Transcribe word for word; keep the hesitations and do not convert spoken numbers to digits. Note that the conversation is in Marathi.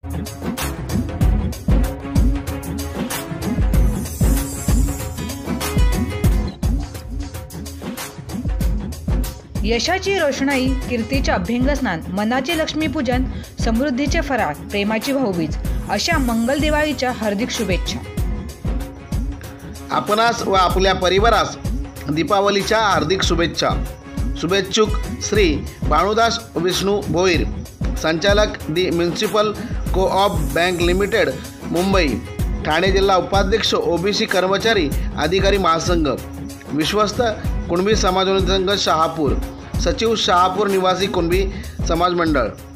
यशाची रोषणाई, कीर्तीचे अभ्यंगस्नान, मनाचे लक्ष्मीपूजन, समृद्धीचे फराळ, प्रेमाची भाऊबीज अशा मंगल दिवाळीच्या हार्दिक शुभेच्छा. आपणास व आपल्या परिवारास दीपावलीच्या हार्दिक शुभेच्छा. शुभेच्छुक श्री भानुदास विष्णू भोईर, संचालक the municipal coop bank limited, Mumbai. Thane जिल्हा उपाध्यक्ष ओबीसी कर्मचारी अधिकारी महासंघ, विश्वस्त कुणबी समाज संघ शहापूर, सचिव शहापूर निवासी कुणबी समाज मंडळ.